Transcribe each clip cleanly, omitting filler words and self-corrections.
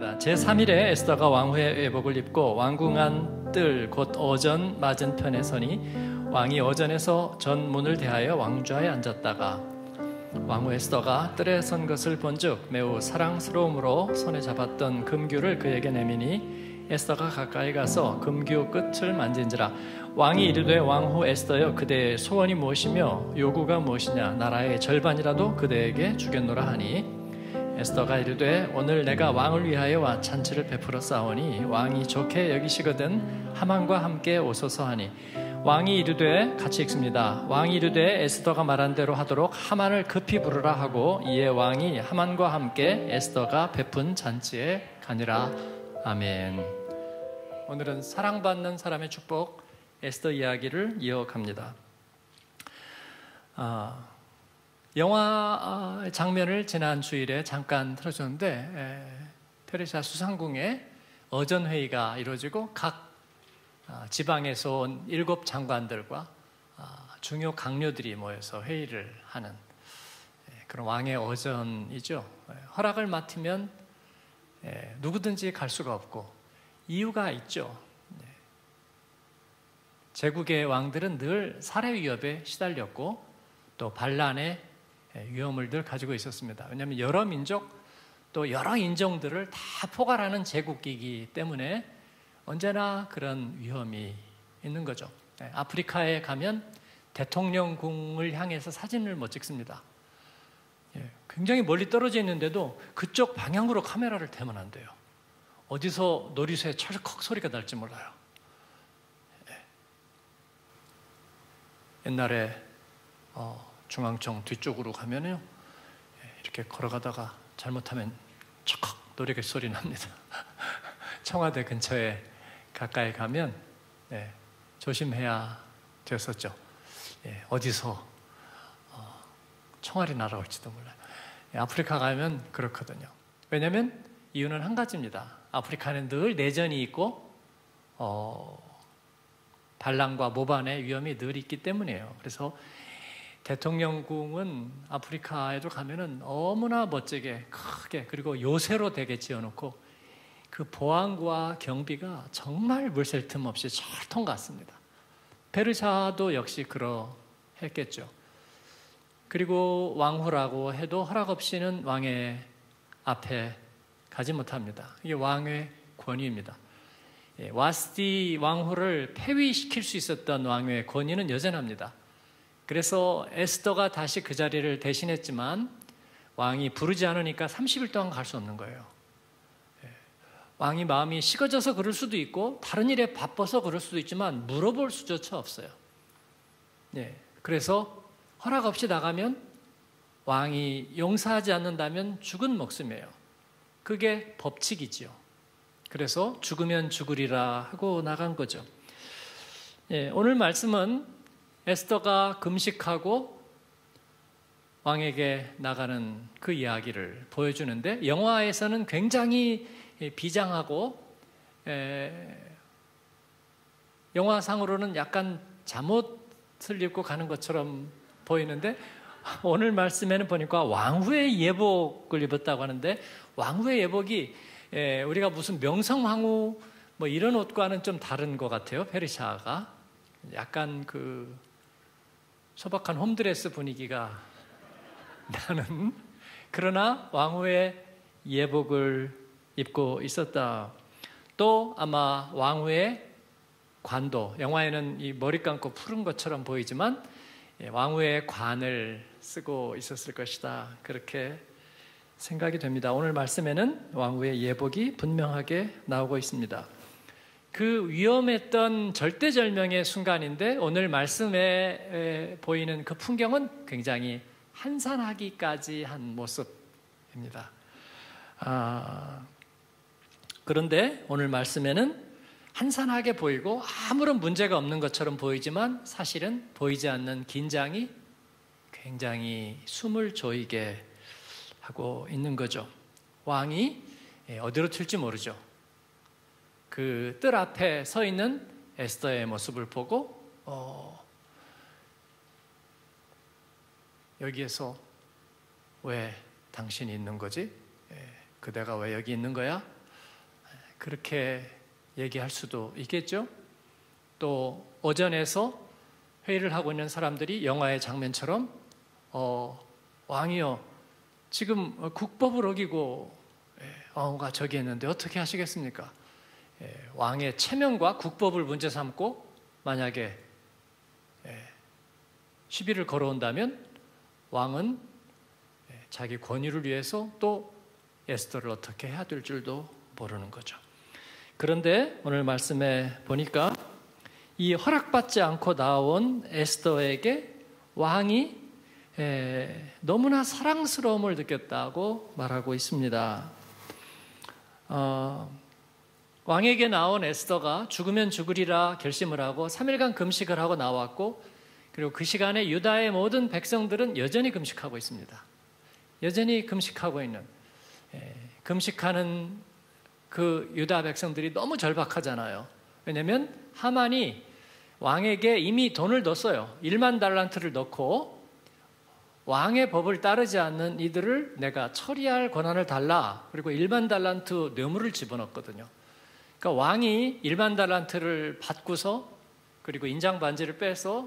제3일에 에스더가 왕후의 외복을 입고 왕궁안 뜰 곧 어전 맞은편에 서니 왕이 어전에서 전문을 대하여 왕좌에 앉았다가 왕후 에스더가 뜰에 선 것을 본즉 매우 사랑스러움으로 손에 잡았던 금규를 그에게 내미니 에스더가 가까이 가서 금규 끝을 만진지라. 왕이 이르되 왕후 에스더여 그대의 소원이 무엇이며 요구가 무엇이냐 나라의 절반이라도 그대에게 주겠노라 하니 에스더가 이르되 오늘 내가 왕을 위하여 잔치를 베풀어 싸우니 왕이 좋게 여기시거든 하만과 함께 오소서 하니 왕이 이르되 같이 읽습니다. 왕이 이르되 에스더가 말한 대로 하도록 하만을 급히 부르라 하고 이에 왕이 하만과 함께 에스더가 베푼 잔치에 가니라. 아멘. 오늘은 사랑받는 사람의 축복 에스더 이야기를 이어갑니다. 영화 장면을 지난 주일에 잠깐 틀어줬는데 페르시아 수상궁에 어전회의가 이루어지고 각 지방에서 온 7 장관들과 중요 강료들이 모여서 회의를 하는 그런 왕의 어전이죠. 허락을 맡으면 누구든지 갈 수가 없고 이유가 있죠. 제국의 왕들은 늘 살해 위협에 시달렸고 또 반란의 위험을 늘 가지고 있었습니다. 왜냐하면 여러 민족 또 여러 인종들을 다 포괄하는 제국이기 때문에 언제나 그런 위험이 있는 거죠. 아프리카에 가면 대통령궁을 향해서 사진을 못 찍습니다. 굉장히 멀리 떨어져 있는데도 그쪽 방향으로 카메라를 대면 안 돼요. 어디서 놀이새의 철컥 소리가 날지 몰라요. 옛날에 중앙청 뒤쪽으로 가면요 이렇게 걸어가다가 잘못하면 척 노래개 소리 납니다. 청와대 근처에 가까이 가면 조심해야 됐었죠. 어디서 총알이 날아올지도 몰라요. 아프리카 가면 그렇거든요. 왜냐하면 이유는 한 가지입니다. 아프리카는 늘 내전이 있고 반란과 모반의 위험이 늘 있기 때문이에요. 그래서 대통령궁은 아프리카에도 가면은 너무나 멋지게 크게 그리고 요새로 되게 지어놓고 그 보안과 경비가 정말 물샐 틈 없이 철통 같습니다. 페르시아도 역시 그러했겠죠. 그리고 왕후라고 해도 허락 없이는 왕의 앞에 가지 못합니다. 이게 왕의 권위입니다. 와스티 왕후를 폐위시킬 수 있었던 왕의 권위는 여전합니다. 그래서 에스더가 다시 그 자리를 대신했지만 왕이 부르지 않으니까 30일 동안 갈 수 없는 거예요. 왕이 마음이 식어져서 그럴 수도 있고 다른 일에 바빠서 그럴 수도 있지만 물어볼 수조차 없어요. 그래서 허락 없이 나가면 왕이 용서하지 않는다면 죽은 목숨이에요. 그게 법칙이지요. 그래서 죽으면 죽으리라 하고 나간 거죠. 오늘 말씀은 에스더가 금식하고 왕에게 나가는 그 이야기를 보여주는데 영화에서는 굉장히 비장하고 영화상으로는 약간 잠옷을 입고 가는 것처럼 보이는데 오늘 말씀에는 보니까 왕후의 예복을 입었다고 하는데 왕후의 예복이 우리가 무슨 명성황후 뭐 이런 옷과는 좀 다른 것 같아요. 페르시아가 약간 그 소박한 홈드레스 분위기가 나는 그러나 왕후의 예복을 입고 있었다. 또 아마 왕후의 관도 영화에는 이 머리 감고 푸른 것처럼 보이지만 왕후의 관을 쓰고 있었을 것이다. 그렇게 생각이 됩니다. 오늘 말씀에는 왕후의 예복이 분명하게 나오고 있습니다. 그 위험했던 절대절명의 순간인데 오늘 말씀에 보이는 그 풍경은 굉장히 한산하기까지 한 모습입니다. 그런데 오늘 말씀에는 한산하게 보이고 아무런 문제가 없는 것처럼 보이지만 사실은 보이지 않는 긴장이 굉장히 숨을 조이게 하고 있는 거죠. 왕이 어디로 튈지 모르죠. 그 뜰 앞에 서 있는 에스더의 모습을 보고 여기에서 왜 당신이 있는 거지? 그대가 왜 여기 있는 거야? 그렇게 얘기할 수도 있겠죠. 또 오전에서 회의를 하고 있는 사람들이 영화의 장면처럼 왕이여 지금 국법을 어기고 왕후가 저기 했는데 어떻게 하시겠습니까? 왕의 체면과 국법을 문제 삼고 만약에 시비를 걸어온다면 왕은 자기 권위를 위해서 또 에스더를 어떻게 해야 될 줄도 모르는 거죠. 그런데 오늘 말씀에 보니까 이 허락받지 않고 나온 에스더에게 왕이 너무나 사랑스러움을 느꼈다고 말하고 있습니다. 왕에게 나온 에스더가 죽으면 죽으리라 결심을 하고 3일간 금식을 하고 나왔고, 그리고 그 시간에 유다의 모든 백성들은 여전히 금식하고 있습니다. 여전히 금식하고 있는, 금식하는 그 유다 백성들이 너무 절박하잖아요. 왜냐하면 하만이 왕에게 이미 돈을 넣었어요. 1만 달란트를 넣고 왕의 법을 따르지 않는 이들을 내가 처리할 권한을 달라. 그리고 1만 달란트 뇌물을 집어넣었거든요. 그러니까 왕이 1만 달란트를 받고서 그리고 인장 반지를 빼서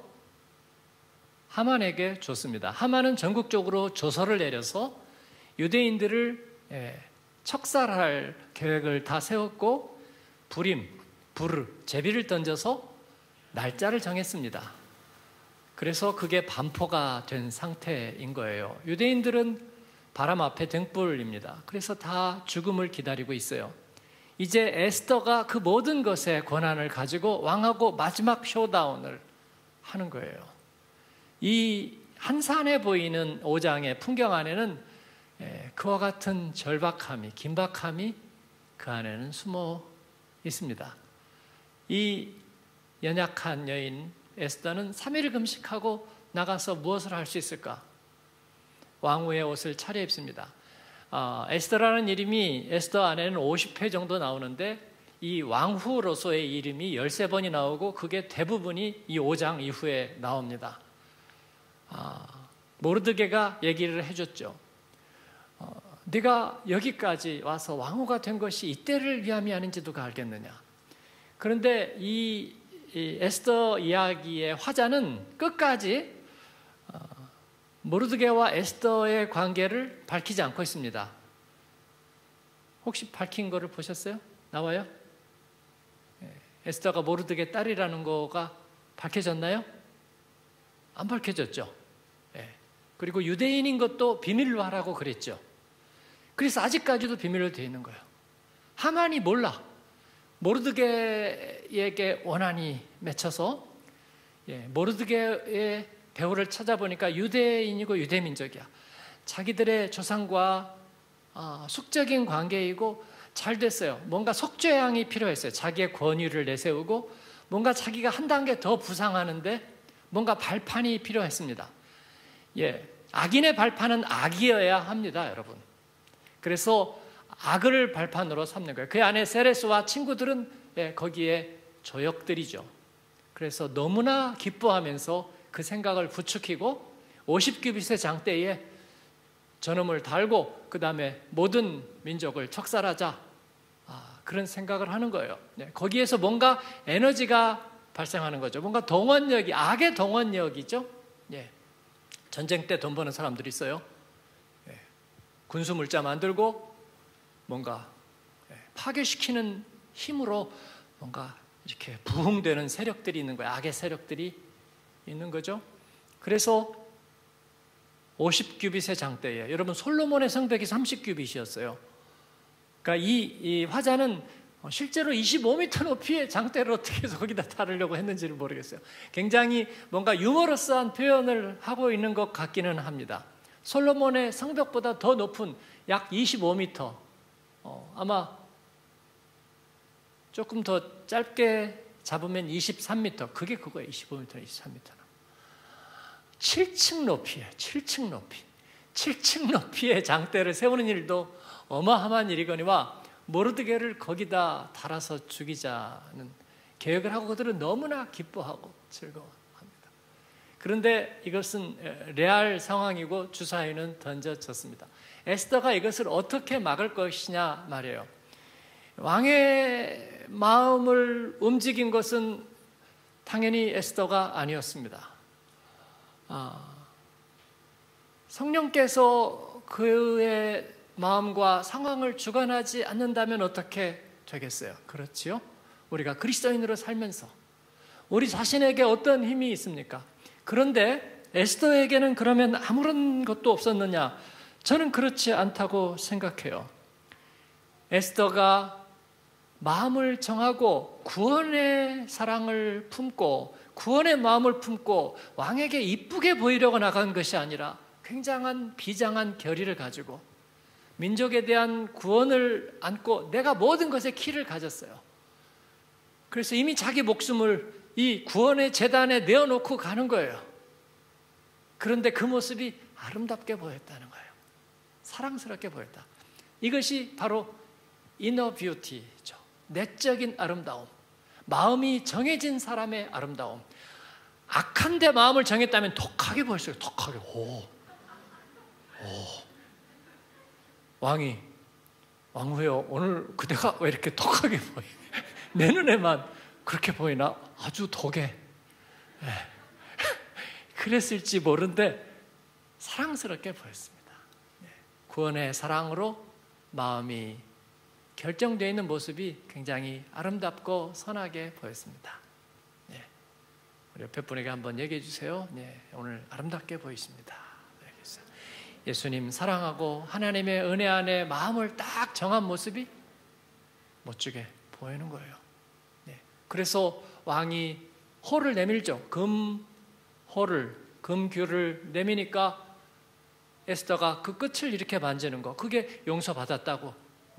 하만에게 줬습니다. 하만은 전국적으로 조서를 내려서 유대인들을 척살할 계획을 다 세웠고 부림, 부르, 제비를 던져서 날짜를 정했습니다. 그래서 그게 반포가 된 상태인 거예요. 유대인들은 바람 앞에 등불입니다. 그래서 다 죽음을 기다리고 있어요. 이제 에스더가 그 모든 것에 권한을 가지고 왕하고 마지막 쇼다운을 하는 거예요. 이 한산해 보이는 5장의 풍경 안에는 그와 같은 절박함이, 긴박함이 그 안에는 숨어 있습니다. 이 연약한 여인 에스더는 3일 금식하고 나가서 무엇을 할 수 있을까? 왕후의 옷을 차려입습니다. 에스더라는 이름이 에스더 안에는 50회 정도 나오는데 이 왕후로서의 이름이 13번이 나오고 그게 대부분이 이 5장 이후에 나옵니다. 모르드게가 얘기를 해줬죠. 네가 여기까지 와서 왕후가 된 것이 이때를 위함이 아닌지 누가 알겠느냐. 그런데 이 에스더 이야기의 화자는 끝까지 모르드게와 에스더의 관계를 밝히지 않고 있습니다. 혹시 밝힌 거를 보셨어요? 나와요? 에스더가 모르드게 딸이라는 거가 밝혀졌나요? 안 밝혀졌죠. 그리고 유대인인 것도 비밀로 하라고 그랬죠. 그래서 아직까지도 비밀로 되어 있는 거예요. 하만이 몰라. 모르드게에게 원한이 맺혀서 모르드게의 배후를 찾아보니까 유대인이고 유대민족이야. 자기들의 조상과 숙적인 관계이고 잘 됐어요. 뭔가 속죄양이 필요했어요. 자기의 권위를 내세우고 뭔가 자기가 한 단계 더 부상하는데 뭔가 발판이 필요했습니다. 악인의 발판은 악이어야 합니다, 여러분. 그래서 악을 발판으로 삼는 거예요. 그 안에 세레스와 친구들은 거기에 조역들이죠. 그래서 너무나 기뻐하면서 그 생각을 부추기고 50규빗의 장대에 저놈을 달고 그 다음에 모든 민족을 척살하자, 그런 생각을 하는 거예요. 거기에서 뭔가 에너지가 발생하는 거죠. 뭔가 동원력이, 악의 동원력이죠. 전쟁 때 돈 버는 사람들이 있어요. 군수 물자 만들고 뭔가 파괴시키는 힘으로 뭔가 이렇게 부흥되는 세력들이 있는 거예요. 악의 세력들이 있는 거죠. 그래서 50규빗의 장대에, 여러분 솔로몬의 성벽이 30규빗이었어요. 그러니까 이 화자는 실제로 25m 높이의 장대를 어떻게 해서 거기다 달으려고 했는지를 모르겠어요. 굉장히 뭔가 유머러스한 표현을 하고 있는 것 같기는 합니다. 솔로몬의 성벽보다 더 높은 약 25m, 아마 조금 더 짧게 잡으면 23m, 그게 그거예요. 25m, 23m는 7층 높이에요. 7층 높이. 7층 높이의 장대를 세우는 일도 어마어마한 일이거니와 모르드게를 거기다 달아서 죽이자는 계획을 하고 그들은 너무나 기뻐하고 즐거워합니다. 그런데 이것은 레알 상황이고 주사위는 던져졌습니다. 에스더가 이것을 어떻게 막을 것이냐 말이에요. 왕의 마음을 움직인 것은 당연히 에스더가 아니었습니다. 성령께서 그의 마음과 상황을 주관하지 않는다면 어떻게 되겠어요? 그렇지요? 우리가 그리스도인으로 살면서 우리 자신에게 어떤 힘이 있습니까? 그런데 에스더에게는 그러면 아무런 것도 없었느냐? 저는 그렇지 않다고 생각해요. 에스더가 마음을 정하고 구원의 사랑을 품고 구원의 마음을 품고 왕에게 이쁘게 보이려고 나간 것이 아니라 굉장한 비장한 결의를 가지고 민족에 대한 구원을 안고 내가 모든 것에 키를 가졌어요. 그래서 이미 자기 목숨을 이 구원의 재단에 내어놓고 가는 거예요. 그런데 그 모습이 아름답게 보였다는 거예요. 사랑스럽게 보였다. 이것이 바로 이너 뷰티죠. 내적인 아름다움, 마음이 정해진 사람의 아름다움. 악한데 마음을 정했다면 독하게 보였어요. 독하게. 왕후여, 오늘 그대가 왜 이렇게 독하게 보이? 내 눈에만 그렇게 보이나? 아주 독해. 그랬을지 모르는데 사랑스럽게 보였습니다. 구원의 사랑으로 마음이 결정되어 있는 모습이 굉장히 아름답고 선하게 보였습니다. 우리 옆에 분에게 한번 얘기해 주세요. 오늘 아름답게 보이십니다. 예수님 사랑하고 하나님의 은혜 안에 마음을 딱 정한 모습이 멋지게 보이는 거예요. 그래서 왕이 호를 내밀죠. 금규를 내미니까 에스더가 그 끝을 이렇게 만지는 거, 그게 용서받았다고.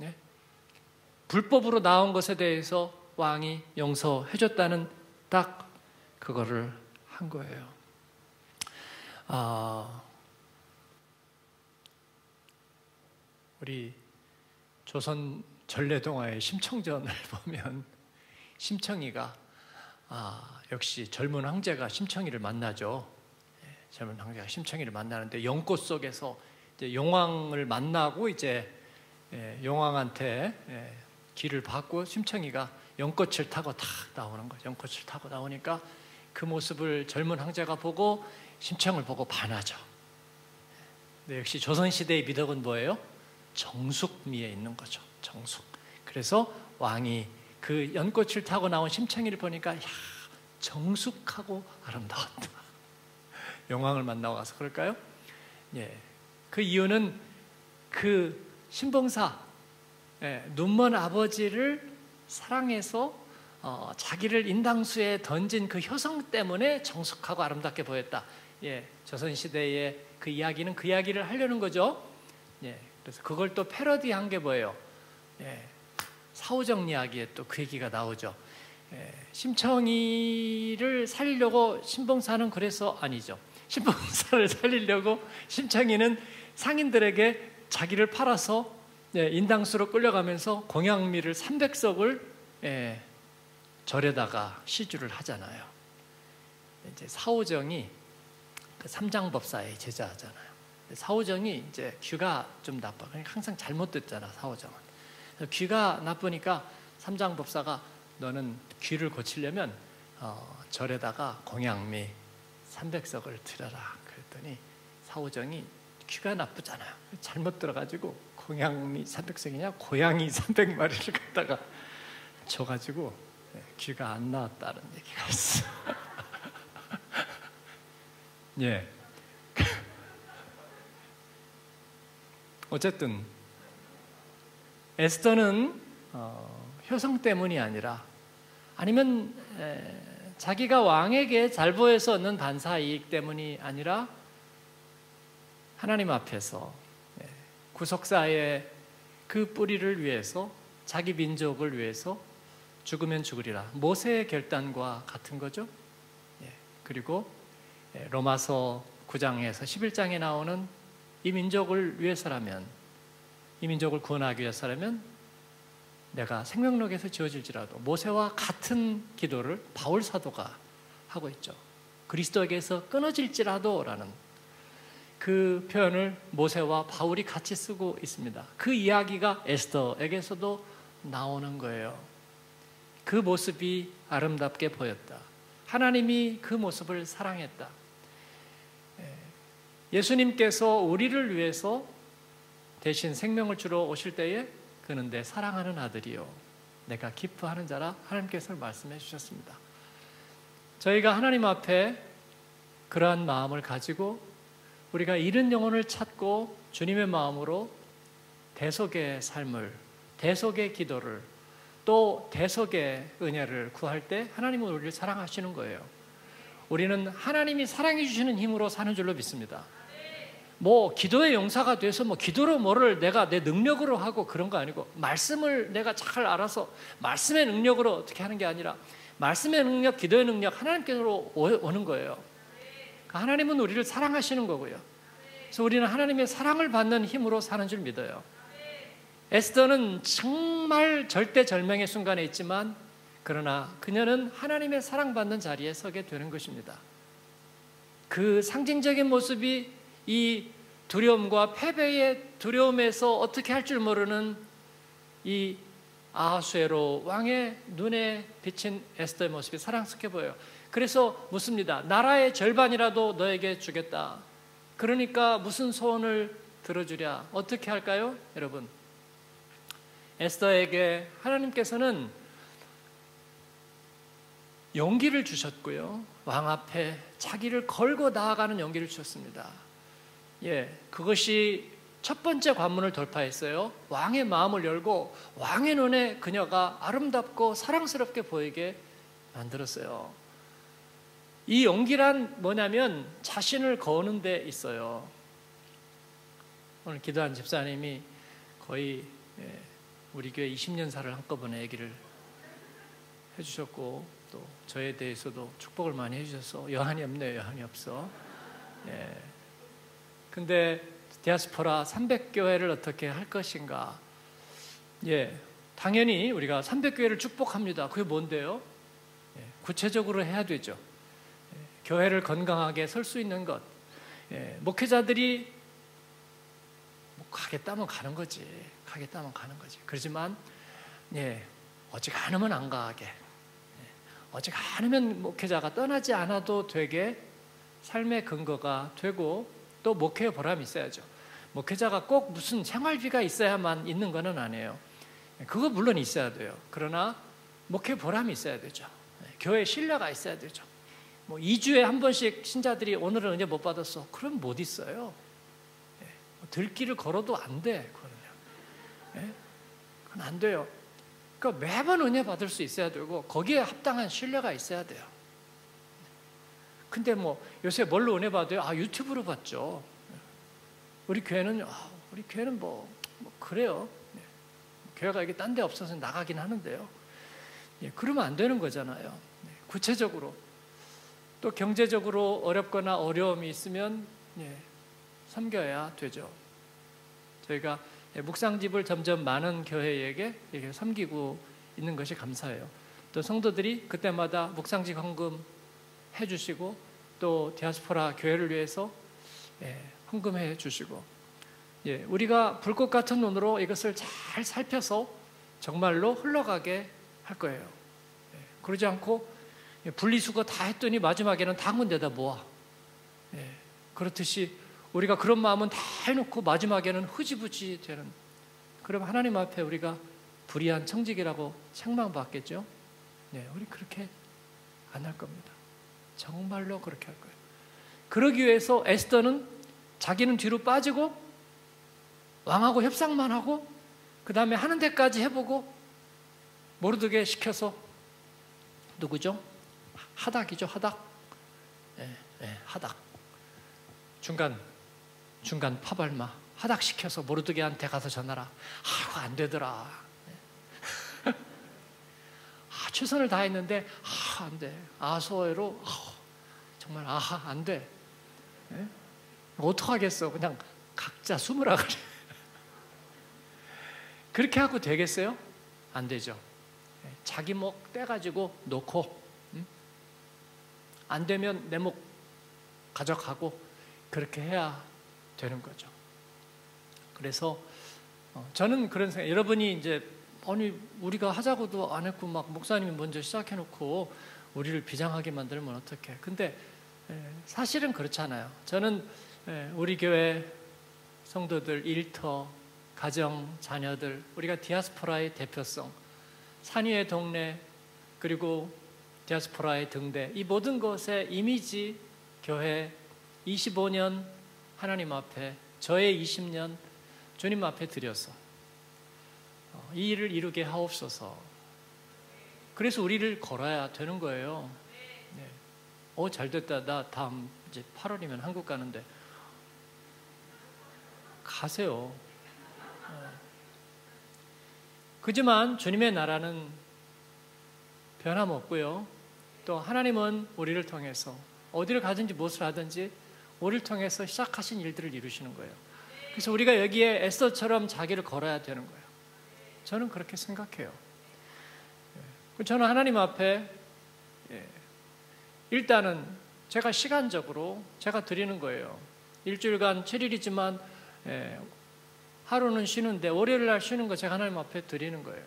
불법으로 나온 것에 대해서 왕이 용서해줬다는 딱 그거를 한 거예요. 우리 조선 전래동화의 심청전을 보면 심청이가 역시 젊은 황제가 심청이를 만나죠. 젊은 황제가 심청이를 만나는데 연꽃 속에서 이제 용왕을 만나고 이제 용왕한테 길을 받고 심청이가 연꽃을 타고 탁 나오는 거죠. 연꽃을 타고 나오니까 그 모습을 젊은 황제가 보고 심청을 보고 반하죠. 근데 역시 조선시대의 미덕은 뭐예요? 정숙미에 있는 거죠. 정숙. 그래서 왕이 그 연꽃을 타고 나온 심청이를 보니까 야, 정숙하고 아름다웠다. 용왕을 만나고 가서 그럴까요? 그 이유는 그 신봉사 눈먼 아버지를 사랑해서 자기를 인당수에 던진 그 효성 때문에 정숙하고 아름답게 보였다. 조선시대의 그 이야기는 그 이야기를 하려는 거죠. 그래서 그걸 또 패러디한 게 뭐예요? 사후정 이야기에 또 그 얘기가 나오죠. 심청이를 살리려고 신봉사는 그래서 아니죠. 신봉사를 살리려고 심청이는 상인들에게 자기를 팔아서 인당수로 끌려가면서 공양미를 300석을 절에다가 시주를 하잖아요. 이제 사오정이 그 삼장법사의 제자잖아요. 사오정이 이제 귀가 좀 나빠. 그러니까 항상 잘못 듣잖아, 사오정은. 귀가 나쁘니까 삼장법사가 너는 귀를 고치려면 절에다가 공양미 300석을 드려라. 그랬더니 사오정이 귀가 나쁘잖아요. 잘못 들어가지고 공양미 300석이냐 고양이 300마리를 갖다가 줘가지고 귀가 안 나왔다는 얘기가 있어. 어쨌든 에스더는 효성 때문이 아니라 아니면 자기가 왕에게 잘 보여서 얻는 반사 이익 때문이 아니라 하나님 앞에서 구속사의 그 뿌리를 위해서 자기 민족을 위해서 죽으면 죽으리라. 모세의 결단과 같은 거죠. 그리고 로마서 9장에서 11장에 나오는 이 민족을 위해서라면, 이 민족을 구원하기 위해서라면 내가 생명록에서 지어질지라도 모세와 같은 기도를 바울 사도가 하고 있죠. 그리스도에게서 끊어질지라도 라는 그 표현을 모세와 바울이 같이 쓰고 있습니다. 그 이야기가 에스더에게서도 나오는 거예요. 그 모습이 아름답게 보였다. 하나님이 그 모습을 사랑했다. 예수님께서 우리를 위해서 대신 생명을 주러 오실 때에 그는 내 사랑하는 아들이요 내가 기뻐하는 자라 하나님께서 말씀해 주셨습니다. 저희가 하나님 앞에 그러한 마음을 가지고 우리가 잃은 영혼을 찾고 주님의 마음으로 대속의 삶을, 대속의 기도를, 또 대속의 은혜를 구할 때 하나님은 우리를 사랑하시는 거예요. 우리는 하나님이 사랑해 주시는 힘으로 사는 줄로 믿습니다. 뭐 기도의 용사가 돼서 뭐 기도로 뭐를 내가 내 능력으로 하고 그런 거 아니고, 말씀을 내가 잘 알아서 말씀의 능력으로 어떻게 하는 게 아니라 말씀의 능력, 기도의 능력 하나님께로 오는 거예요. 하나님은 우리를 사랑하시는 거고요. 그래서 우리는 하나님의 사랑을 받는 힘으로 사는 줄 믿어요. 에스더는 정말 절대절명의 순간에 있지만 그러나 그녀는 하나님의 사랑받는 자리에 서게 되는 것입니다. 그 상징적인 모습이 이 두려움과 패배의 두려움에서 어떻게 할 줄 모르는 이 아하수에로 왕의 눈에 비친 에스더의 모습이 사랑스럽게 보여요. 그래서 묻습니다. 나라의 절반이라도 너에게 주겠다. 그러니까 무슨 소원을 들어주랴? 어떻게 할까요? 여러분, 에스더에게 하나님께서는 용기를 주셨고요, 왕 앞에 자기를 걸고 나아가는 용기를 주셨습니다. 그것이 첫 번째 관문을 돌파했어요. 왕의 마음을 열고 왕의 눈에 그녀가 아름답고 사랑스럽게 보이게 만들었어요. 이 용기란 뭐냐면 자신을 거는 데 있어요. 오늘 기도한 집사님이 거의 우리 교회 20년사를 한꺼번에 얘기를 해주셨고, 또 저에 대해서도 축복을 많이 해주셔서 여한이 없네요. 여한이 없어. 근데 디아스포라 300교회를 어떻게 할 것인가? 당연히 우리가 300교회를 축복합니다. 그게 뭔데요? 구체적으로 해야 되죠. 교회를 건강하게 설 수 있는 것. 목회자들이 가겠다면 가는 거지. 가겠다면 가는 거지. 그렇지만 어지간하면 안 가게, 어지간하면 목회자가 떠나지 않아도 되게 삶의 근거가 되고, 또 목회의 보람이 있어야죠. 목회자가 꼭 무슨 생활비가 있어야만 있는 건 아니에요. 그거 물론 있어야 돼요. 그러나 목회 보람이 있어야 되죠. 교회 신뢰가 있어야 되죠. 뭐 2주에 한 번씩 신자들이 오늘은 은혜 못 받았어. 그럼 못 있어요. 들길을 걸어도 안 돼. 그거는요. 그건 안 돼요. 그러니까 매번 은혜 받을 수 있어야 되고 거기에 합당한 신뢰가 있어야 돼요. 근데 뭐 요새 뭘로 은혜 받아요? 유튜브로 받죠. 우리 교회는 뭐 그래요. 교회가 이게 딴 데 없어서 나가긴 하는데요. 그러면 안 되는 거잖아요. 구체적으로 또 경제적으로 어렵거나 어려움이 있으면 섬겨야 되죠. 저희가 묵상집을 점점 많은 교회에게 이렇게 섬기고 있는 것이 감사해요. 또 성도들이 그때마다 묵상집 헌금 해주시고, 또 디아스포라 교회를 위해서 헌금해 주시고, 우리가 불꽃 같은 눈으로 이것을 잘 살펴서 정말로 흘러가게 할 거예요. 그러지 않고 분리수거 다 했더니 마지막에는 다 한 군데다 모아. 그렇듯이 우리가 그런 마음은 다 해놓고 마지막에는 흐지부지 되는, 그럼 하나님 앞에 우리가 불의한 청직이라고 책망받겠죠. 우리 그렇게 안 할 겁니다. 정말로 그렇게 할 거예요. 그러기 위해서 에스더는 자기는 뒤로 빠지고 왕하고 협상만 하고 그 다음에 하는 데까지 해보고 모르드게 시켜서, 누구죠? 하닥이죠. 하닥. 하닥. 중간 파발마 하닥 시켜서 모르드게한테 가서 전하라. 안 되더라. 최선을 다했는데 안 돼. 아소에로 정말 안 돼. 어떡하겠어. 그냥 각자 숨으라 그래. 그렇게 하고 되겠어요? 안 되죠. 자기 목 떼가지고 놓고, 안 되면 내 목 가져가고 그렇게 해야 되는 거죠. 그래서 저는 그런 생각, 여러분이 이제 아니 우리가 하자고도 안 했고 막 목사님이 먼저 시작해놓고 우리를 비장하게 만들면 어떡해. 근데 사실은 그렇잖아요. 저는 우리 교회 성도들, 일터, 가정, 자녀들, 우리가 디아스포라의 대표성, 산위의 동네, 그리고 디아스포라의 등대, 이 모든 것의 이미지, 교회 25년 하나님 앞에, 저의 20년 주님 앞에 드려서 이 일을 이루게 하옵소서. 그래서 우리를 걸어야 되는 거예요. 네. 잘됐다. 나 다음 이제 8월이면 한국 가는데 가세요. 그지만 주님의 나라는 변함없고요. 또 하나님은 우리를 통해서 어디를 가든지 무엇을 하든지 우리를 통해서 시작하신 일들을 이루시는 거예요. 그래서 우리가 여기에 에스더처럼 자기를 걸어야 되는 거예요. 저는 그렇게 생각해요. 저는 하나님 앞에 일단은 제가 시간적으로 제가 드리는 거예요. 일주일간 7일이지만 하루는 쉬는데 월요일 날 쉬는 거 제가 하나님 앞에 드리는 거예요.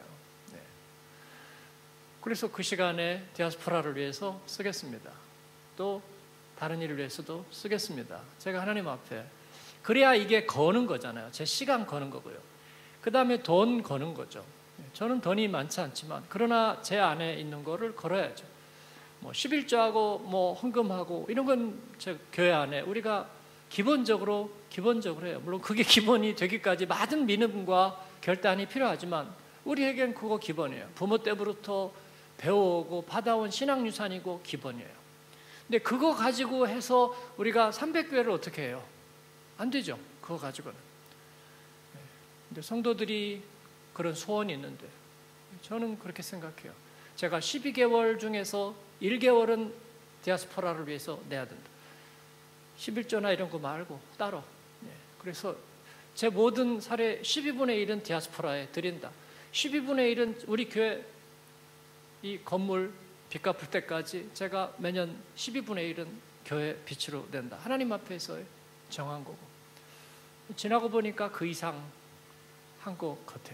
그래서 그 시간에 디아스포라를 위해서 쓰겠습니다. 또 다른 일을 위해서도 쓰겠습니다. 제가 하나님 앞에. 그래야 이게 거는 거잖아요. 제 시간 거는 거고요. 그 다음에 돈 거는 거죠. 저는 돈이 많지 않지만 그러나 제 안에 있는 거를 걸어야죠. 뭐 11조하고 뭐 헌금하고 이런 건 제 교회 안에 우리가 기본적으로 해요. 물론 그게 기본이 되기까지 많은 믿음과 결단이 필요하지만 우리에겐 그거 기본이에요. 부모 때부터 배워오고 받아온 신앙유산이고 기본이에요. 근데 그거 가지고 해서 우리가 300교회를 어떻게 해요? 안 되죠. 그거 가지고는. 근데 성도들이 그런 소원이 있는데 저는 그렇게 생각해요. 제가 12개월 중에서 1개월은 디아스포라를 위해서 내야 된다. 11조나 이런 거 말고 따로. 그래서 제 모든 사례 12분의 1은 디아스포라에 드린다. 12분의 1은 우리 교회 이 건물 빚 갚을 때까지 제가 매년 12분의 1은 교회 빚으로 낸다. 하나님 앞에서 정한 거고. 지나고 보니까 그 이상 한 것 같아요.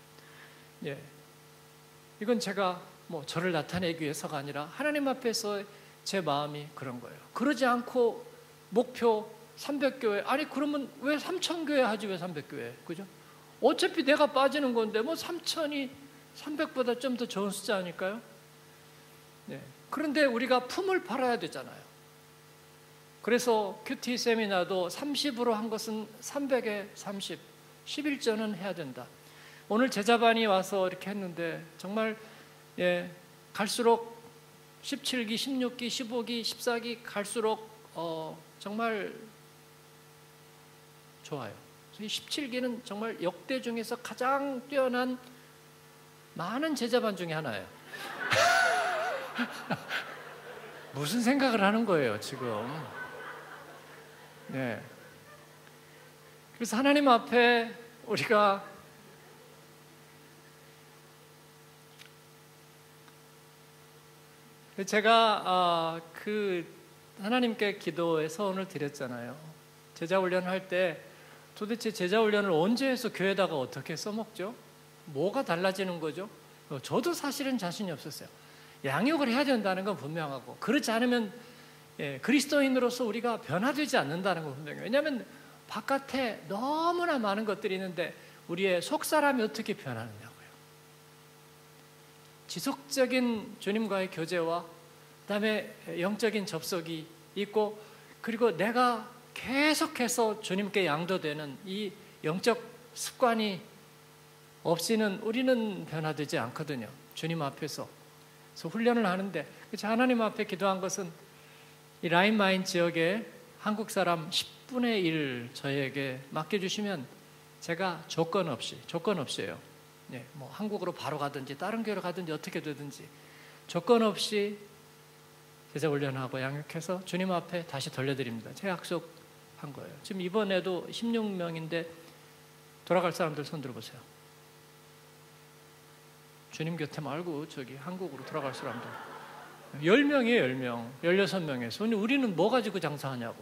이건 제가 뭐 저를 나타내기 위해서가 아니라 하나님 앞에서 제 마음이 그런 거예요. 그러지 않고 목표 300교회, 아니 그러면 왜 3000교회 하지 왜 300교회, 그죠? 어차피 내가 빠지는 건데 뭐 3000이 300보다 좀 더 좋은 숫자 아닐까요? 그런데 우리가 품을 팔아야 되잖아요. 그래서 큐티 세미나도 30으로 한 것은 300에 30, 11조는 해야 된다. 오늘 제자반이 와서 이렇게 했는데 정말 갈수록 17기, 16기, 15기, 14기 갈수록 정말 좋아요. 17기는 정말 역대 중에서 가장 뛰어난 많은 제자반 중에 하나예요. 무슨 생각을 하는 거예요, 지금? 그래서 하나님 앞에 우리가 제가 하나님께 기도에 서원을 드렸잖아요. 제자훈련 할 때 도대체 제자훈련을 언제 해서 교회에다가 어떻게 써먹죠? 뭐가 달라지는 거죠? 저도 사실은 자신이 없었어요. 양육을 해야 된다는 건 분명하고 그렇지 않으면 그리스도인으로서 우리가 변화되지 않는다는 건 분명해요. 왜냐하면 바깥에 너무나 많은 것들이 있는데 우리의 속사람이 어떻게 변하느냐고요. 지속적인 주님과의 교제와 그다음에 영적인 접속이 있고 그리고 내가 계속해서 주님께 양도되는 이 영적 습관이 없이는 우리는 변화되지 않거든요. 주님 앞에서. 그래서 훈련을 하는데 하나님 앞에 기도한 것은 이 라인마인 지역에 한국 사람 10분의 1 저에게 맡겨주시면 제가 조건 없이요. 뭐 한국으로 바로 가든지 다른 교회로 가든지 어떻게 되든지 조건 없이 제자 훈련하고 양육해서 주님 앞에 다시 돌려드립니다. 제가 약속한 거예요. 지금 이번에도 16명인데 돌아갈 사람들 손 들어보세요. 주님 곁에 말고 저기 한국으로 돌아갈 사람들 10명이에요. 10명 16명에서 우리는 뭐 가지고 장사하냐고.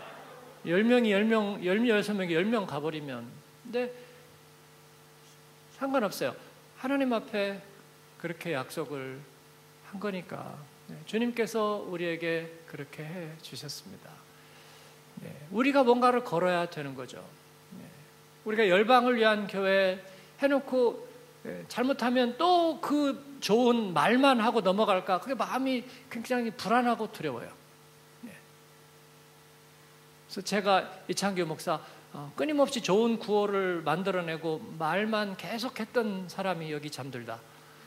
16명이 10명 가버리면 근데 상관없어요. 하나님 앞에 그렇게 약속을 한 거니까. 주님께서 우리에게 그렇게 해 주셨습니다. 우리가 뭔가를 걸어야 되는 거죠. 우리가 열방을 위한 교회 해놓고 잘못하면 또 그 좋은 말만 하고 넘어갈까, 그게 마음이 굉장히 불안하고 두려워요. 그래서 제가 이창규 목사 끊임없이 좋은 구호를 만들어내고 말만 계속했던 사람이 여기 잠들다.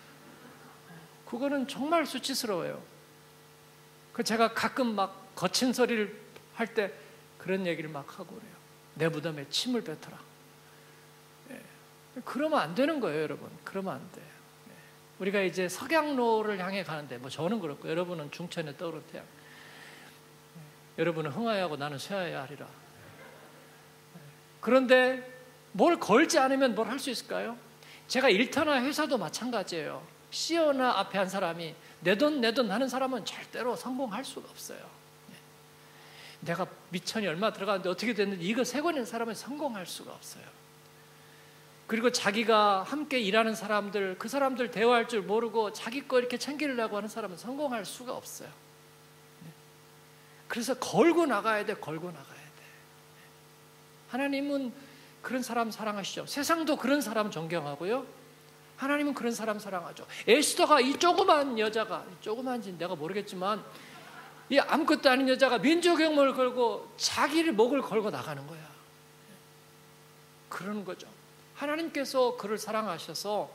그거는 정말 수치스러워요. 제가 가끔 막 거친 소리를 할 때 그런 얘기를 막 하고 그래요. 내 무덤에 침을 뱉어라. 그러면 안 되는 거예요, 여러분. 그러면 안 돼. 우리가 이제 석양로를 향해 가는데, 뭐 저는 그렇고 여러분은 중천에 떠오른 태양, 여러분은 흥하여하고 나는 쇠하여야 하리라. 그런데 뭘 걸지 않으면 뭘 할 수 있을까요? 제가 일터나 회사도 마찬가지예요. CEO나 앞에 한 사람이 내 돈 하는 사람은 절대로 성공할 수가 없어요. 내가 미천이 얼마 들어가는데 어떻게 됐는지 이거 세고 있는 사람은 성공할 수가 없어요. 그리고 자기가 함께 일하는 사람들, 그 사람들 대화할 줄 모르고 자기 거 이렇게 챙기려고 하는 사람은 성공할 수가 없어요. 그래서 걸고 나가야 돼, 걸고 나가야 돼. 하나님은 그런 사람 사랑하시죠. 세상도 그런 사람 존경하고요. 하나님은 그런 사람 사랑하죠. 에스더가 이 조그만 여자가, 조그만지 내가 모르겠지만, 이 아무것도 아닌 여자가 민족영웅을 걸고 자기를 목을 걸고 나가는 거야. 그러는 거죠. 하나님께서 그를 사랑하셔서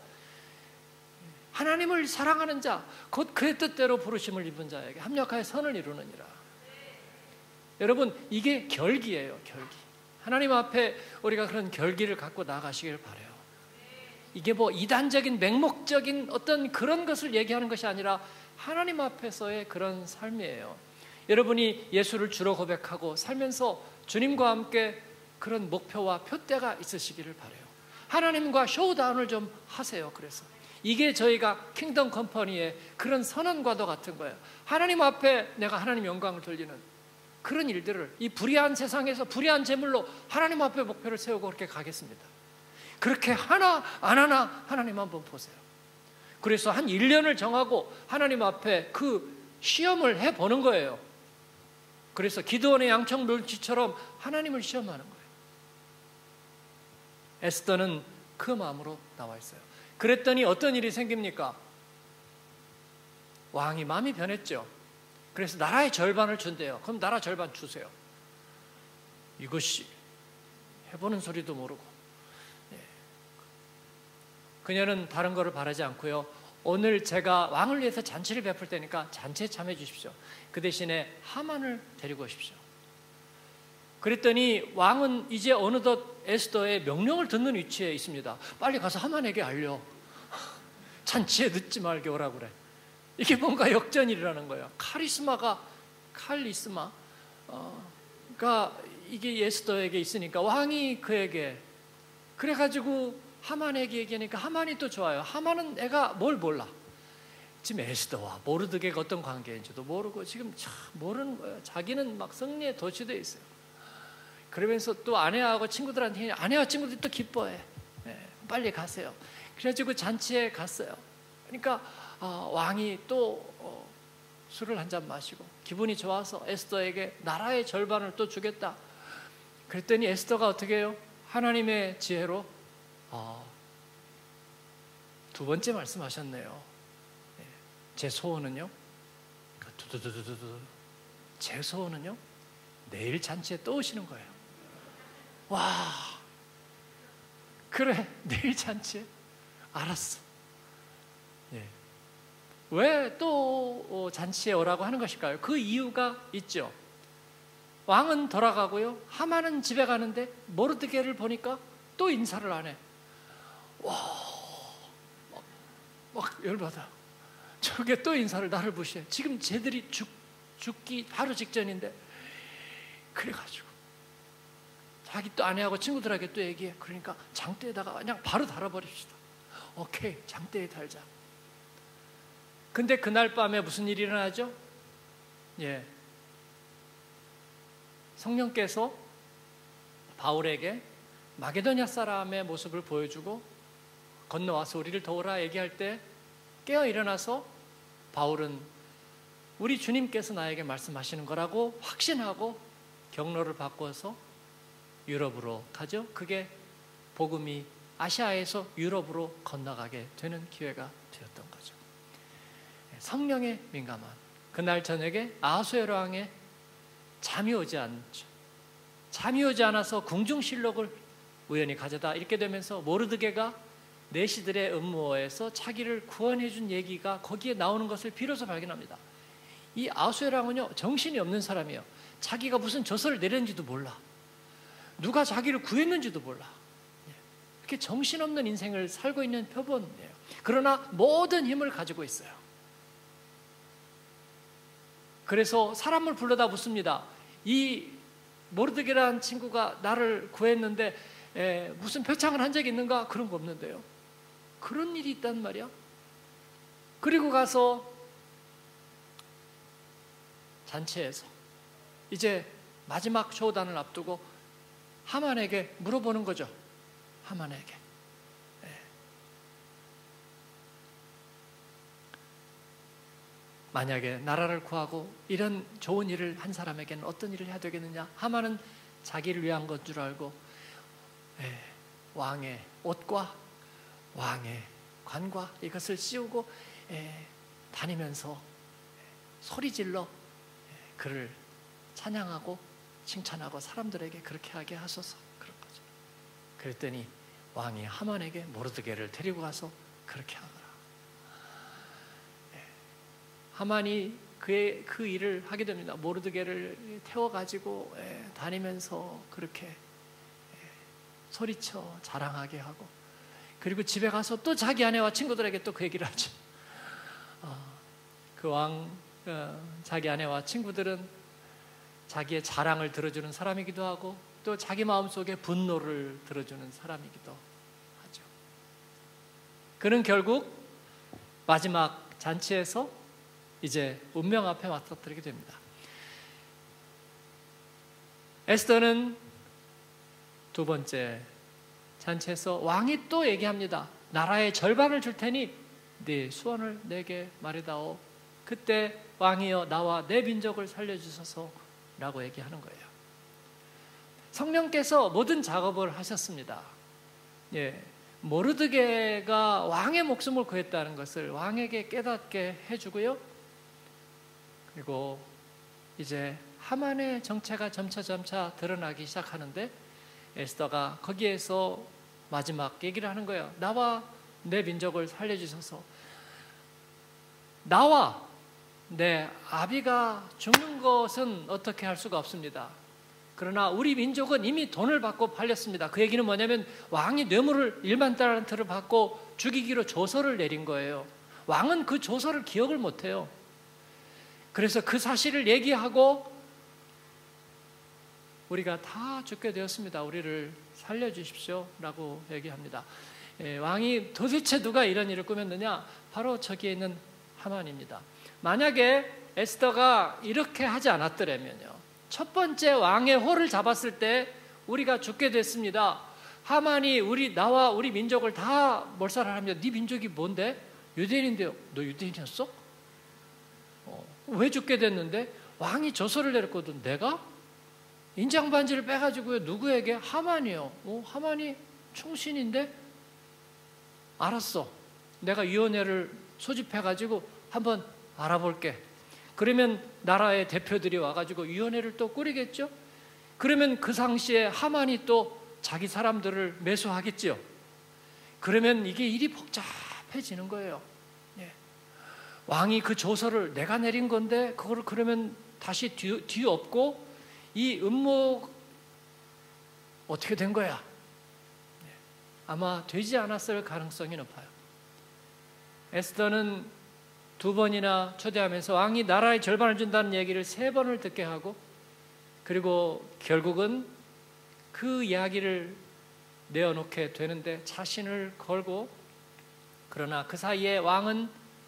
하나님을 사랑하는 자, 곧 그의 뜻대로 부르심을 입은 자에게 합력하여 선을 이루느니라. 여러분, 이게 결기예요, 결기. 하나님 앞에 우리가 그런 결기를 갖고 나가시길 바라요. 이게 뭐 이단적인 맹목적인 어떤 그런 것을 얘기하는 것이 아니라 하나님 앞에서의 그런 삶이에요. 여러분이 예수를 주로 고백하고 살면서 주님과 함께 그런 목표와 표대가 있으시기를 바라요. 하나님과 쇼다운을 좀 하세요. 그래서 이게 저희가 킹덤 컴퍼니의 그런 선언과도 같은 거예요. 하나님 앞에 내가 하나님 영광을 돌리는 그런 일들을 이 불의한 세상에서 불의한 제물로 하나님 앞에 목표를 세우고 그렇게 가겠습니다. 그렇게 하나 안 하나 하나님 한번 보세요. 그래서 한 1년을 정하고 하나님 앞에 그 시험을 해보는 거예요. 그래서 기드온의 양청 물치처럼 하나님을 시험하는 거예요. 에스더는 그 마음으로 나와 있어요. 그랬더니 어떤 일이 생깁니까? 왕이 마음이 변했죠. 그래서 나라의 절반을 준대요. 그럼 나라 절반 주세요. 이것이 해보는 소리도 모르고. 그녀는 다른 거를 바라지 않고요. 오늘 제가 왕을 위해서 잔치를 베풀 테니까 잔치에 참여해 주십시오. 그 대신에 하만을 데리고 오십시오. 그랬더니 왕은 이제 어느덧 에스더의 명령을 듣는 위치에 있습니다. 빨리 가서 하만에게 알려. 잔치에 늦지 말게 오라고 그래. 이게 뭔가 역전이라는 거예요. 카리스마가 이게 에스더에게 있으니까 왕이 그에게, 그래가지고 하만에게 얘기하니까 하만이 또 좋아요. 하만은 애가 뭘 몰라. 지금 에스더와 모르드게가 어떤 관계인지도 모르고 지금 참 모르는 거예요. 자기는 막 승리에 도취되어 있어요. 그러면서 또 아내하고 친구들한테, 아내와 친구들이 또 기뻐해. 빨리 가세요. 그래가지고 잔치에 갔어요. 그러니까 왕이 또 술을 한 잔 마시고 기분이 좋아서 에스더에게 나라의 절반을 또 주겠다. 그랬더니 에스더가 어떻게 해요? 하나님의 지혜로 두 번째 말씀하셨네요. 제 소원은요? 제 소원은요? 내일 잔치에 또 오시는 거예요. 와, 그래, 내일 잔치에? 알았어. 왜 또 잔치에 오라고 하는 것일까요? 그 이유가 있죠. 왕은 돌아가고요. 하만은 집에 가는데 모르드게를 보니까 또 인사를 안 해. 와, 막 열받아. 저게 또 인사를 나를 무시해. 지금 쟤들이 죽기 바로 직전인데. 그래가지고 자기 또 아내하고 친구들에게 또 얘기해. 그러니까 장대에다가 그냥 바로 달아버립시다. 오케이, 장대에 달자. 근데 그날 밤에 무슨 일이 일어나죠? 성령께서 바울에게 마게도냐 사람의 모습을 보여주고 건너와서 우리를 도우라 얘기할 때 깨어 일어나서 바울은 우리 주님께서 나에게 말씀하시는 거라고 확신하고 경로를 바꿔서 유럽으로 가죠. 그게 복음이 아시아에서 유럽으로 건너가게 되는 기회가 되었던 거죠. 성령에 민감한 그날 저녁에 아하수에로 왕에 잠이 오지 않죠. 잠이 오지 않아서 궁중실록을 우연히 가져다 읽게 되면서 모르드게가 내시들의 음모에서 자기를 구원해 준 얘기가 거기에 나오는 것을 비로소 발견합니다. 이 아하수에로 왕은요, 정신이 없는 사람이에요. 자기가 무슨 조서를 내렸는지도 몰라. 누가 자기를 구했는지도 몰라. 이렇게 정신없는 인생을 살고 있는 표본이에요. 그러나 모든 힘을 가지고 있어요. 그래서 사람을 불러다 묻습니다. 이 모르드게라는 친구가 나를 구했는데 무슨 표창을 한 적이 있는가? 그런 거 없는데요. 그런 일이 있단 말이야. 그리고 가서 잔치에서 이제 마지막 쇼단을 앞두고 하만에게 물어보는 거죠. 하만에게. 만약에 나라를 구하고 이런 좋은 일을 한 사람에게는 어떤 일을 해야 되겠느냐? 하만은 자기를 위한 것 줄 알고 왕의 옷과 왕의 관과 이것을 씌우고 다니면서 소리질러 그를 찬양하고 칭찬하고 사람들에게 그렇게 하게 하소서, 그런 거죠. 그랬더니 왕이 하만에게 모르드게를 데리고 가서 그렇게 하거라. 하만이 그 일을 하게 됩니다. 모르드게를 태워가지고 다니면서 그렇게 소리쳐 자랑하게 하고, 그리고 집에 가서 또 자기 아내와 친구들에게 또 그 얘기를 하죠. 그 왕, 자기 아내와 친구들은 자기의 자랑을 들어주는 사람이기도 하고 또 자기 마음속에 분노를 들어주는 사람이기도 하죠. 그는 결국 마지막 잔치에서 이제 운명 앞에 맞닥뜨리게 됩니다. 에스더는 두 번째 잔치에서 왕이 또 얘기합니다. 나라의 절반을 줄 테니 네 소원을 내게 말해다오. 그때 왕이여 나와 내 민족을 살려주소서 라고 얘기하는 거예요. 성령께서 모든 작업을 하셨습니다. 모르드게가 왕의 목숨을 구했다는 것을 왕에게 깨닫게 해주고요. 그리고 이제 하만의 정체가 점차 드러나기 시작하는데 에스더가 거기에서 마지막 얘기를 하는 거예요. 나와 내 민족을 살려주셔서. 나와 내 아비가 죽는 것은 어떻게 할 수가 없습니다. 그러나 우리 민족은 이미 돈을 받고 팔렸습니다. 그 얘기는 뭐냐면 왕이 뇌물을 1만 달란트를 받고 죽이기로 조서를 내린 거예요. 왕은 그 조서를 기억을 못해요. 그래서 그 사실을 얘기하고 우리가 다 죽게 되었습니다. 우리를 살려주십시오 라고 얘기합니다. 왕이 도대체 누가 이런 일을 꾸몄느냐? 바로 저기에 있는 하만입니다. 만약에 에스더가 이렇게 하지 않았더라면요, 첫 번째 왕의 호를 잡았을 때 우리가 죽게 됐습니다. 하만이 나와 우리 민족을 다 몰살하랍니다. 네 민족이 뭔데? 유대인인데요. 너 유대인이었어? 왜 죽게 됐는데? 왕이 조서를 내렸거든. 내가? 인장 반지를 빼가지고요. 누구에게? 하만이요. 하만이 충신인데? 알았어. 내가 위원회를 소집해가지고 한번 알아볼게. 그러면 나라의 대표들이 와가지고 위원회를 또 꾸리겠죠? 그러면 그 당시에 하만이 또 자기 사람들을 매수하겠죠? 그러면 이게 일이 복잡해지는 거예요. 왕이 그 조서를 내가 내린 건데 그걸 그러면 다시 뒤엎고 이 음모 어떻게 된 거야? 아마 되지 않았을 가능성이 높아요. 에스더는 2번이나 초대하면서 왕이 나라의 절반을 준다는 얘기를 3번을 듣게 하고, 그리고 결국은 그 이야기를 내어놓게 되는데 자신을 걸고, 그러나 그 사이에 왕은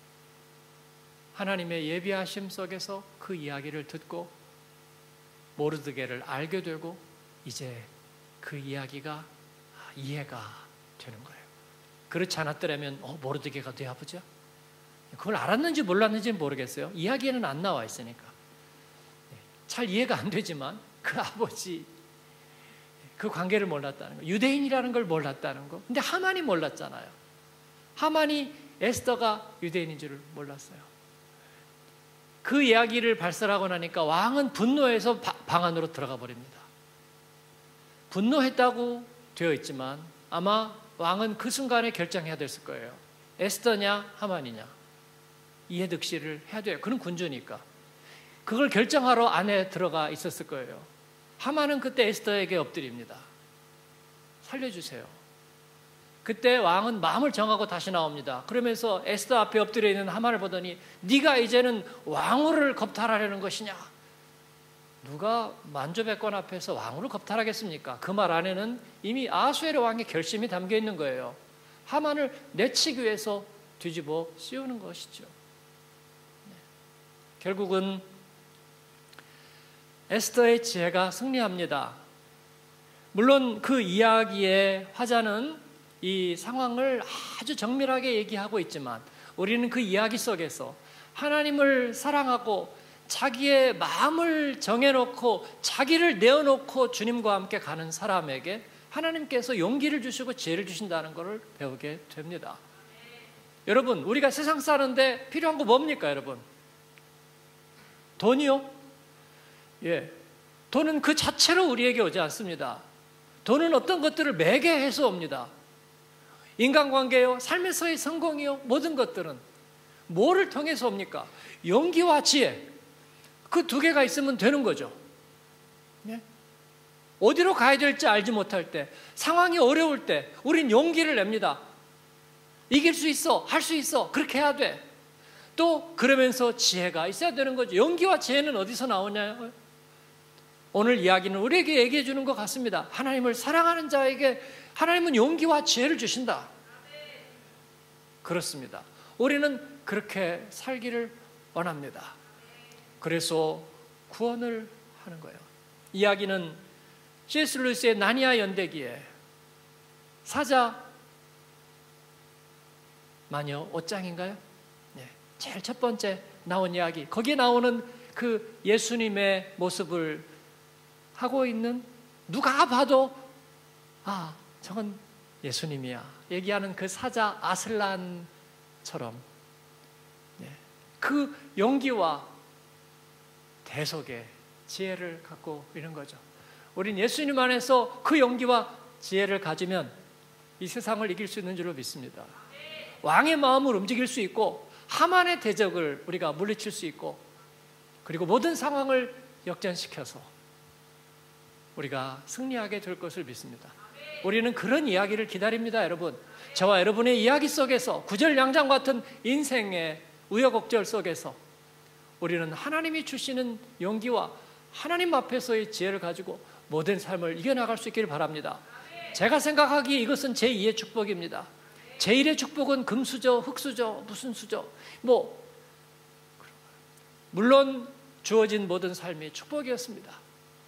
하나님의 예비하심 속에서 그 이야기를 듣고 모르드게를 알게 되고 이제 그 이야기가 이해가 되는 거예요. 그렇지 않았더라면 모르드게가 네 아버지야? 그걸 알았는지 몰랐는지는 모르겠어요. 이야기에는 안 나와 있으니까. 잘 이해가 안 되지만 그 아버지 그 관계를 몰랐다는 거, 유대인이라는 걸 몰랐다는 거. 근데 하만이 몰랐잖아요. 하만이 에스더가 유대인인 줄을 몰랐어요. 그 이야기를 발설하고 나니까 왕은 분노해서 방 안으로 들어가 버립니다. 분노했다고 되어 있지만 아마 왕은 그 순간에 결정해야 됐을 거예요. 에스더냐 하만이냐, 이해득실을 해야 돼요. 그는 군주니까. 그걸 결정하러 안에 들어가 있었을 거예요. 하만은 그때 에스더에게 엎드립니다. 살려주세요. 그때 왕은 마음을 정하고 다시 나옵니다. 그러면서 에스더 앞에 엎드려 있는 하만을 보더니 네가 이제는 왕후를 겁탈하려는 것이냐? 누가 만조백관 앞에서 왕후를 겁탈하겠습니까? 그 말 안에는 이미 아수에르 왕의 결심이 담겨 있는 거예요. 하만을 내치기 위해서 뒤집어 씌우는 것이죠. 결국은 에스더의 지혜가 승리합니다. 물론 그 이야기의 화자는 이 상황을 아주 정밀하게 얘기하고 있지만 우리는 그 이야기 속에서 하나님을 사랑하고 자기의 마음을 정해놓고 자기를 내어놓고 주님과 함께 가는 사람에게 하나님께서 용기를 주시고 지혜를 주신다는 것을 배우게 됩니다. 여러분, 우리가 세상 사는데 필요한 거 뭡니까, 여러분? 돈이요? 예, 돈은 그 자체로 우리에게 오지 않습니다. 돈은 어떤 것들을 매개해서 옵니다. 인간관계요, 삶에서의 성공이요, 모든 것들은 뭐를 통해서 옵니까? 용기와 지혜, 그 두 개가 있으면 되는 거죠. 예? 어디로 가야 될지 알지 못할 때, 상황이 어려울 때 우린 용기를 냅니다. 이길 수 있어, 할 수 있어, 그렇게 해야 돼. 또 그러면서 지혜가 있어야 되는 거죠. 용기와 지혜는 어디서 나오냐요? 오늘 이야기는 우리에게 얘기해 주는 것 같습니다. 하나님을 사랑하는 자에게 하나님은 용기와 지혜를 주신다. 그렇습니다. 우리는 그렇게 살기를 원합니다. 그래서 구원을 하는 거예요. 이야기는 C.S. 루이스의 나니아 연대기에 사자 마녀 5장인가요? 네, 제일 첫 번째 나온 이야기. 거기에 나오는 그 예수님의 모습을 하고 있는 누가 봐도 저건 예수님이야 얘기하는 그 사자 아슬란처럼 그 용기와 대속의 지혜를 갖고 있는 거죠. 우린 예수님 안에서 그 용기와 지혜를 가지면 이 세상을 이길 수 있는 줄로 믿습니다. 왕의 마음을 움직일 수 있고 하만의 대적을 우리가 물리칠 수 있고 그리고 모든 상황을 역전시켜서 우리가 승리하게 될 것을 믿습니다. 우리는 그런 이야기를 기다립니다, 여러분. 저와 여러분의 이야기 속에서 구절양장 같은 인생의 우여곡절 속에서 우리는 하나님이 주시는 용기와 하나님 앞에서의 지혜를 가지고 모든 삶을 이겨나갈 수 있기를 바랍니다. 제가 생각하기에 이것은 제2의 축복입니다. 제1의 축복은 금수저, 흙수저, 무슨 수저 물론 주어진 모든 삶이 축복이었습니다.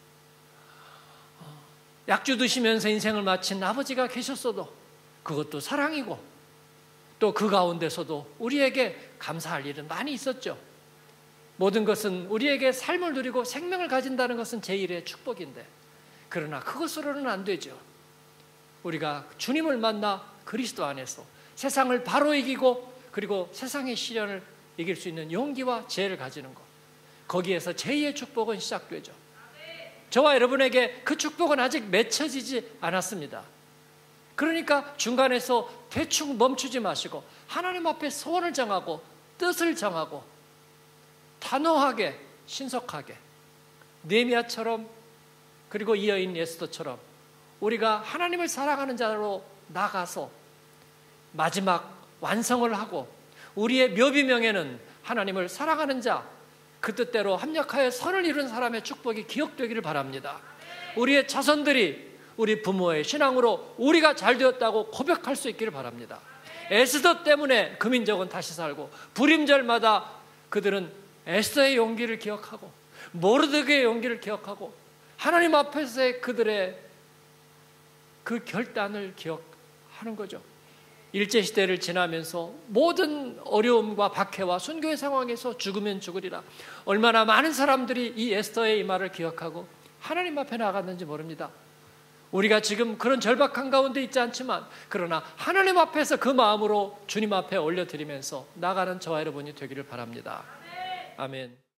약주 드시면서 인생을 마친 아버지가 계셨어도 그것도 사랑이고 또 그 가운데서도 우리에게 감사할 일은 많이 있었죠. 모든 것은 우리에게 삶을 누리고 생명을 가진다는 것은 제1의 축복인데 그러나 그것으로는 안 되죠. 우리가 주님을 만나 그리스도 안에서 세상을 바로 이기고 그리고 세상의 시련을 이길 수 있는 용기와 지혜를 가지는 것, 거기에서 제2의 축복은 시작되죠. 저와 여러분에게 그 축복은 아직 맺혀지지 않았습니다. 그러니까 중간에서 대충 멈추지 마시고 하나님 앞에 소원을 정하고 뜻을 정하고 단호하게 신속하게 느헤미야처럼 그리고 이 여인 에스더처럼 우리가 하나님을 사랑하는 자로 나가서 마지막 완성을 하고 우리의 묘비명에는 하나님을 사랑하는 자, 그 뜻대로 합력하여 선을 이룬 사람의 축복이 기억되기를 바랍니다. 우리의 자손들이 우리 부모의 신앙으로 우리가 잘 되었다고 고백할 수 있기를 바랍니다. 에스더 때문에 그 민족은 다시 살고 불임절마다 그들은 에스더의 용기를 기억하고 모르드게의 용기를 기억하고 하나님 앞에서의 그들의 그 결단을 기억하는 거죠. 일제시대를 지나면서 모든 어려움과 박해와 순교의 상황에서 죽으면 죽으리라. 얼마나 많은 사람들이 이 에스더의 이 말을 기억하고 하나님 앞에 나갔는지 모릅니다. 우리가 지금 그런 절박한 가운데 있지 않지만 그러나 하나님 앞에서 그 마음으로 주님 앞에 올려드리면서 나가는 저와 여러분이 되기를 바랍니다. 아멘.